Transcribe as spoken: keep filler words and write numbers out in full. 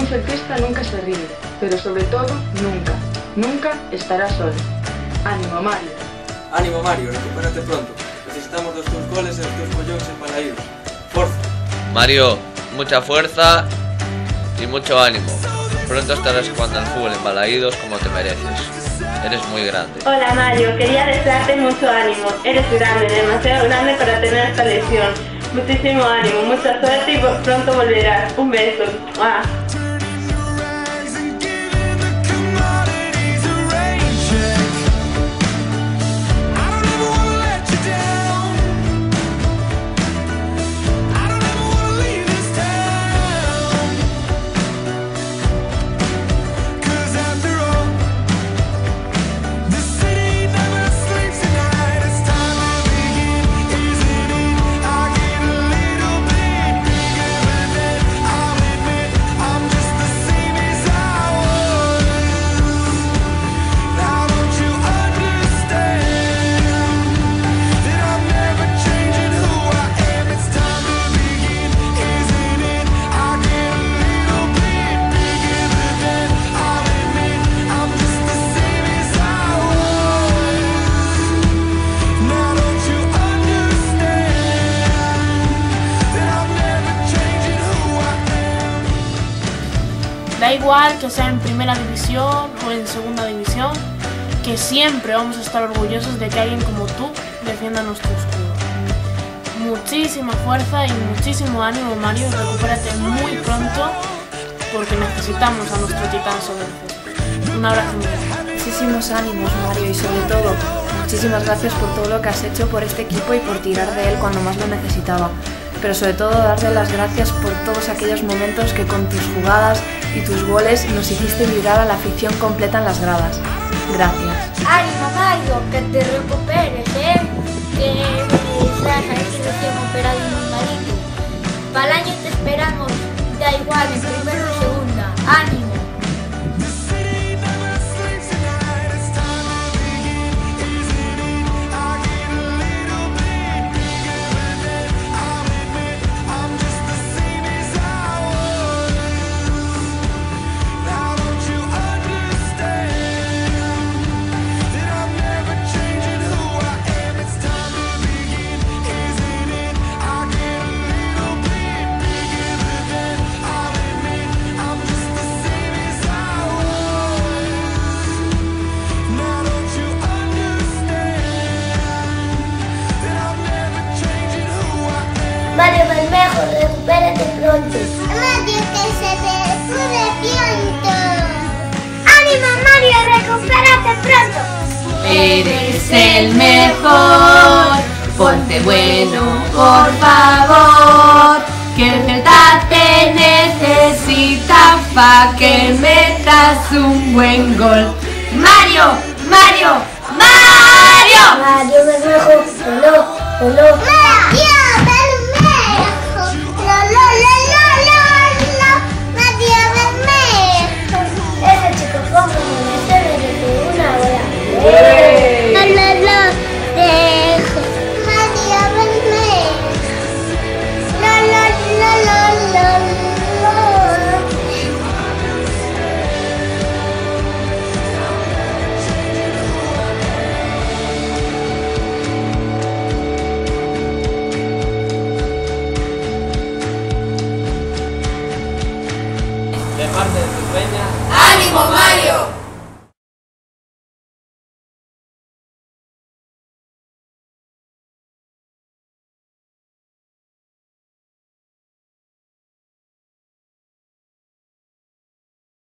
celtista nunca se rinde, pero sobre todo, nunca, nunca estará solo. Ánimo, Mario. Ánimo, Mario, recupérate pronto. Necesitamos los tus goles y los tus collóns en Balaídos. Forza. Mario, mucha fuerza y mucho ánimo. Pronto estarás jugando al fútbol en Balaídos como te mereces. Eres muy grande. Hola Mario, quería desearte mucho ánimo. Eres grande, demasiado grande para tener esta lesión. Muchísimo ánimo, mucha suerte y pronto volverás. Un beso. ¡Ah! Da igual que sea en primera división o en segunda división, que siempre vamos a estar orgullosos de que alguien como tú defienda nuestro escudo. Muchísima fuerza y muchísimo ánimo, Mario, recupérate muy pronto porque necesitamos a nuestro titán sobre el césped. Un abrazo muy grande. Muchísimos ánimos, Mario, y sobre todo, muchísimas gracias por todo lo que has hecho por este equipo y por tirar de él cuando más lo necesitaba. Pero sobre todo darte las gracias por todos aquellos momentos que con tus jugadas y tus goles nos hiciste vibrar a la afición completa en las gradas. Gracias. Ánimo, Mario, que te recuperes, ¿eh? Que estás ahí recién operado y muy malito. Para el año te esperamos, da igual, en primero o segunda. ¡Ánimo! Mario Bermejo, recupérate pronto. Mario, que se te cure pronto. ¡Ánimo, Mario, recupérate pronto! Eres el mejor, ponte bueno, por favor, que el Celta te necesita pa' que metas un buen gol. Mario, Mario, Mario. Mario Bermejo, hello, hello. Mario Bermejo, lo, lo, lo, lo, lo, lo. Mario Bermejo. Ese chico como me merece una hora. Lo, lo, lo, dejo. Mario Bermejo. Lo, lo, lo, lo, lo, lo. De parte de tu peña. ¡Ánimo, Mario!